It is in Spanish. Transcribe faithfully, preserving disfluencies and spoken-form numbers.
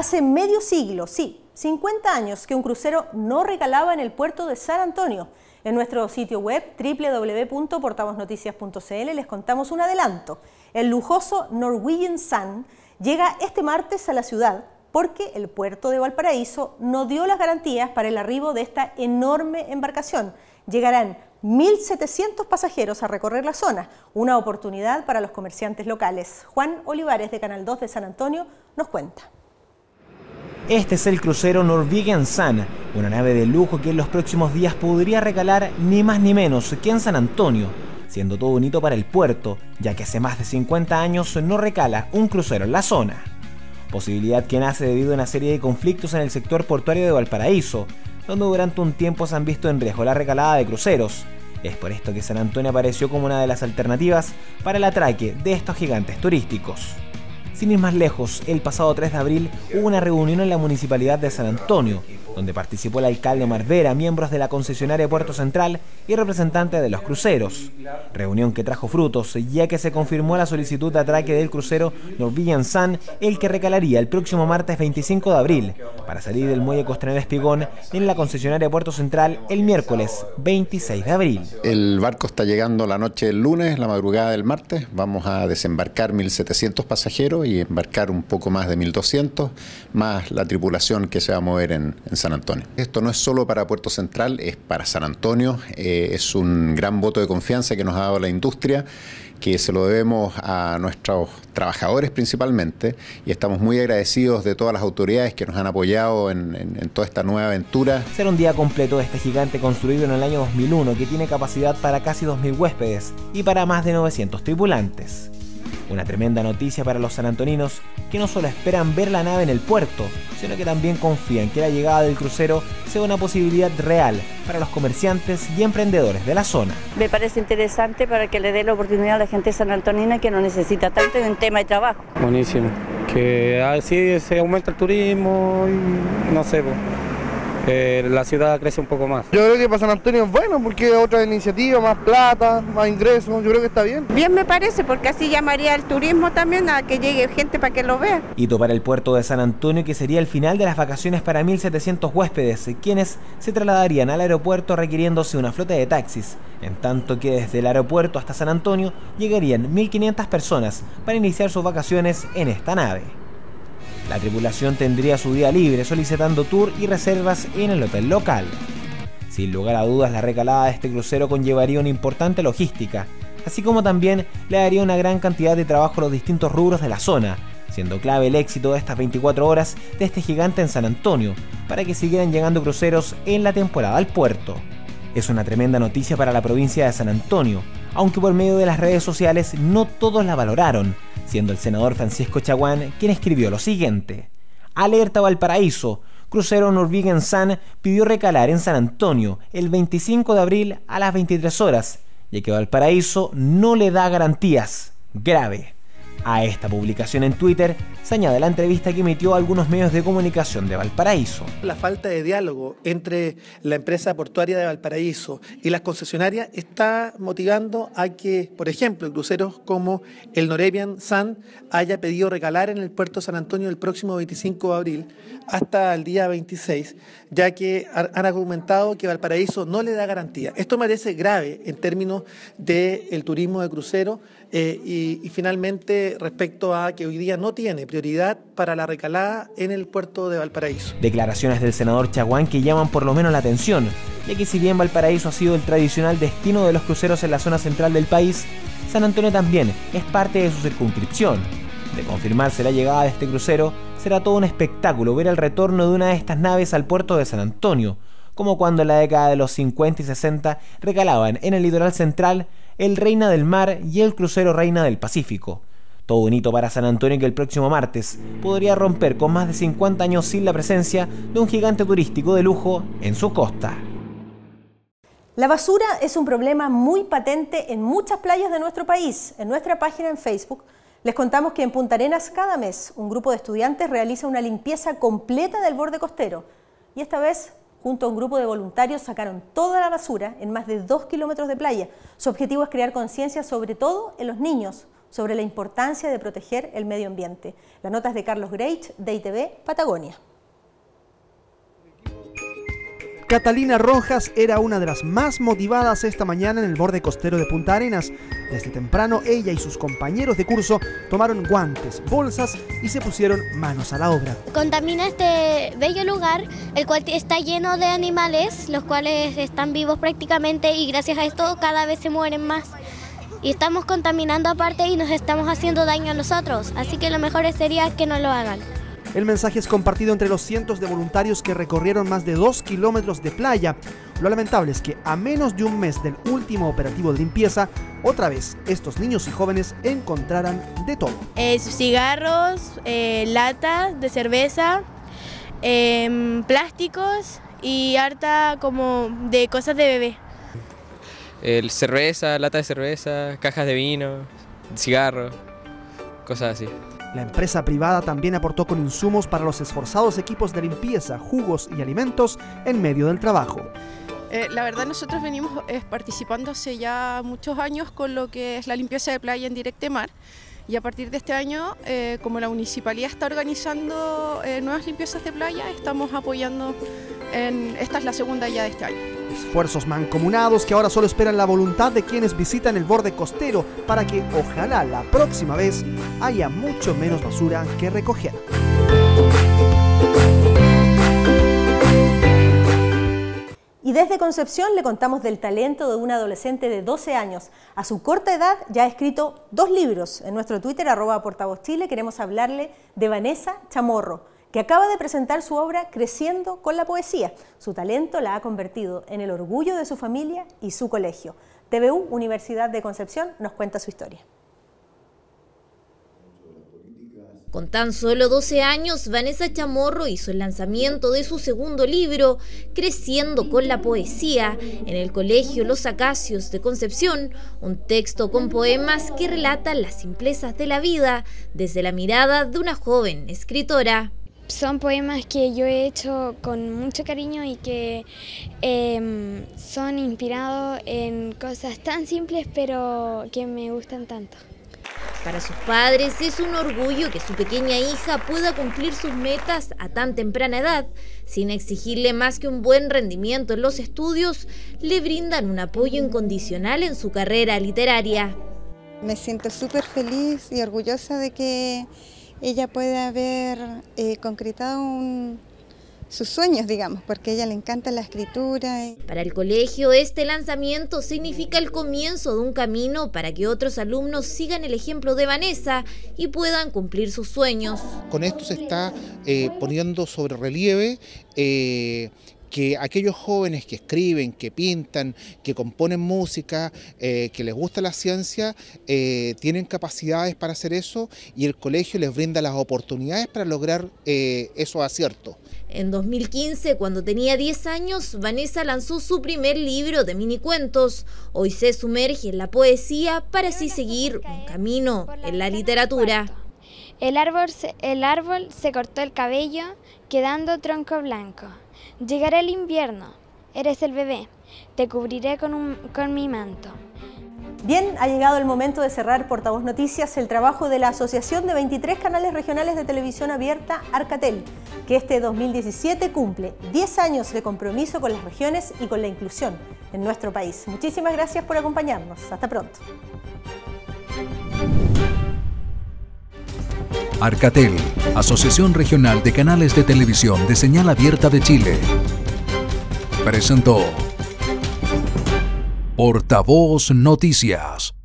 Hace medio siglo, sí, cincuenta años que un crucero no recalaba en el puerto de San Antonio. En nuestro sitio web doble u doble u doble u punto portavoz noticias punto c l les contamos un adelanto. El lujoso Norwegian Sun llega este martes a la ciudad porque el puerto de Valparaíso no dio las garantías para el arribo de esta enorme embarcación. Llegarán mil setecientos pasajeros a recorrer la zona, una oportunidad para los comerciantes locales. Juan Olivares de Canal dos de San Antonio nos cuenta. Este es el crucero Norwegian Sun, una nave de lujo que en los próximos días podría recalar ni más ni menos que en San Antonio, siendo todo un hito para el puerto, ya que hace más de cincuenta años no recala un crucero en la zona. Posibilidad que nace debido a una serie de conflictos en el sector portuario de Valparaíso, donde durante un tiempo se han visto en riesgo la recalada de cruceros. Es por esto que San Antonio apareció como una de las alternativas para el atraque de estos gigantes turísticos. Sin ir más lejos, el pasado tres de abril hubo una reunión en la Municipalidad de San Antonio, donde participó el alcalde Omar Vera, miembros de la concesionaria Puerto Central y representantes de los cruceros. Reunión que trajo frutos, ya que se confirmó la solicitud de atraque del crucero Norwegian Sun, el que recalaría el próximo martes veinticinco de abril, para salir del muelle Costanera Espigón en la concesionaria Puerto Central el miércoles veintiséis de abril. El barco está llegando la noche del lunes, la madrugada del martes. Vamos a desembarcar mil setecientos pasajeros y embarcar un poco más de mil doscientos, más la tripulación que se va a mover en, en San Antonio. Esto no es solo para Puerto Central, es para San Antonio. Eh, es un gran voto de confianza que nos ha dado la industria, que se lo debemos a nuestros trabajadores principalmente, y estamos muy agradecidos de todas las autoridades que nos han apoyado en, en, en toda esta nueva aventura. Será un día completo de este gigante construido en el año dos mil uno, que tiene capacidad para casi dos mil huéspedes y para más de novecientos tripulantes. Una tremenda noticia para los sanantoninos, que no solo esperan ver la nave en el puerto, sino que también confían que la llegada del crucero sea una posibilidad real para los comerciantes y emprendedores de la zona. Me parece interesante para que le dé la oportunidad a la gente sanantonina que no necesita tanto en un tema de trabajo. Buenísimo, que así se aumenta el turismo y no sé, pues. Eh, la ciudad crece un poco más. Yo creo que para San Antonio es bueno porque es otra iniciativa, más plata, más ingresos, yo creo que está bien. Bien me parece, porque así llamaría el turismo también a que llegue gente para que lo vea. Hito para el puerto de San Antonio, que sería el final de las vacaciones para mil setecientos huéspedes, quienes se trasladarían al aeropuerto requiriéndose una flota de taxis, en tanto que desde el aeropuerto hasta San Antonio llegarían mil quinientas personas para iniciar sus vacaciones en esta nave. La tripulación tendría su día libre solicitando tour y reservas en el hotel local. Sin lugar a dudas, la recalada de este crucero conllevaría una importante logística, así como también le daría una gran cantidad de trabajo a los distintos rubros de la zona, siendo clave el éxito de estas veinticuatro horas de este gigante en San Antonio, para que siguieran llegando cruceros en la temporada al puerto. Es una tremenda noticia para la provincia de San Antonio, aunque por medio de las redes sociales no todos la valoraron, siendo el senador Francisco Chaguán quien escribió lo siguiente: Alerta Valparaíso, crucero Norwegian Sun pidió recalar en San Antonio el veinticinco de abril a las veintitrés horas, ya que Valparaíso no le da garantías. Grave. A esta publicación en Twitter se añade la entrevista que emitió a algunos medios de comunicación de Valparaíso. La falta de diálogo entre la empresa portuaria de Valparaíso y las concesionarias está motivando a que, por ejemplo, cruceros como el Norwegian Sun haya pedido recalar en el puerto de San Antonio el próximo veinticinco de abril hasta el día veintiséis, ya que han argumentado que Valparaíso no le da garantía. Esto me parece grave en términos del turismo de crucero eh, y, y finalmente respecto a que hoy día no tiene prioridad para la recalada en el puerto de Valparaíso. Declaraciones del senador Chaguán que llaman por lo menos la atención, ya que si bien Valparaíso ha sido el tradicional destino de los cruceros en la zona central del país, San Antonio también es parte de su circunscripción. De confirmarse la llegada de este crucero, será todo un espectáculo ver el retorno de una de estas naves al puerto de San Antonio, como cuando en la década de los cincuenta y sesenta recalaban en el litoral central el Reina del Mar y el crucero Reina del Pacífico. Todo un hito para San Antonio, que el próximo martes podría romper con más de cincuenta años sin la presencia de un gigante turístico de lujo en su costa. La basura es un problema muy patente en muchas playas de nuestro país. En nuestra página en Facebook les contamos que en Punta Arenas cada mes un grupo de estudiantes realiza una limpieza completa del borde costero. Y esta vez, junto a un grupo de voluntarios, sacaron toda la basura en más de dos kilómetros de playa. Su objetivo es crear conciencia sobre todo en los niños sobre la importancia de proteger el medio ambiente. La nota es de Carlos Greich, de I T V Patagonia. Catalina Rojas era una de las más motivadas esta mañana en el borde costero de Punta Arenas. Desde temprano, ella y sus compañeros de curso tomaron guantes, bolsas y se pusieron manos a la obra. Contamina este bello lugar, el cual está lleno de animales, los cuales están vivos prácticamente y gracias a esto cada vez se mueren más. Y estamos contaminando aparte y nos estamos haciendo daño a nosotros, así que lo mejor sería que no lo hagan. El mensaje es compartido entre los cientos de voluntarios que recorrieron más de dos kilómetros de playa. Lo lamentable es que a menos de un mes del último operativo de limpieza, otra vez estos niños y jóvenes encontraran de todo. Eh, cigarros, eh, latas de cerveza, eh, plásticos y harta como de cosas de bebé. El cerveza, lata de cerveza, cajas de vino, cigarros, cosas así. La empresa privada también aportó con insumos para los esforzados equipos de limpieza, jugos y alimentos en medio del trabajo. Eh, la verdad nosotros venimos eh, participando hace ya muchos años con lo que es la limpieza de playa en Directemar y a partir de este año, eh, como la municipalidad está organizando eh, nuevas limpiezas de playa, estamos apoyando, en, esta es la segunda ya de este año. Esfuerzos mancomunados que ahora solo esperan la voluntad de quienes visitan el borde costero para que ojalá la próxima vez haya mucho menos basura que recoger. Y desde Concepción le contamos del talento de una adolescente de doce años. A su corta edad ya ha escrito dos libros. En nuestro Twitter, arroba Portavoz Chile, queremos hablarle de Vanessa Chamorro, que acaba de presentar su obra Creciendo con la Poesía. Su talento la ha convertido en el orgullo de su familia y su colegio. T V U Universidad de Concepción nos cuenta su historia. Con tan solo doce años, Vanessa Chamorro hizo el lanzamiento de su segundo libro, Creciendo con la Poesía, en el Colegio Los Acacios de Concepción, un texto con poemas que relatan las simplezas de la vida desde la mirada de una joven escritora. Son poemas que yo he hecho con mucho cariño y que eh, son inspirados en cosas tan simples pero que me gustan tanto. Para sus padres es un orgullo que su pequeña hija pueda cumplir sus metas a tan temprana edad. Sin exigirle más que un buen rendimiento en los estudios, le brindan un apoyo incondicional en su carrera literaria. Me siento súper feliz y orgullosa de que ella pueda haber eh, concretado un... sus sueños, digamos, porque a ella le encanta la escritura. Para el colegio, este lanzamiento significa el comienzo de un camino para que otros alumnos sigan el ejemplo de Vanessa y puedan cumplir sus sueños. Con esto se está eh, poniendo sobre relieve eh, que aquellos jóvenes que escriben, que pintan, que componen música, eh, que les gusta la ciencia, eh, tienen capacidades para hacer eso y el colegio les brinda las oportunidades para lograr eh, esos aciertos. En dos mil quince, cuando tenía diez años, Vanessa lanzó su primer libro de minicuentos. Hoy se sumerge en la poesía para así seguir un camino en la literatura. El árbol, se, el árbol se cortó el cabello, quedando tronco blanco. Llegará el invierno, eres el bebé, te cubriré con, un, con mi manto. Bien, ha llegado el momento de cerrar Portavoz Noticias, el trabajo de la Asociación de veintitrés Canales Regionales de Televisión Abierta, Arcatel, que este dos mil diecisiete cumple diez años de compromiso con las regiones y con la inclusión en nuestro país. Muchísimas gracias por acompañarnos. Hasta pronto. Arcatel, Asociación Regional de Canales de Televisión de Señal Abierta de Chile, presentó Portavoz Noticias.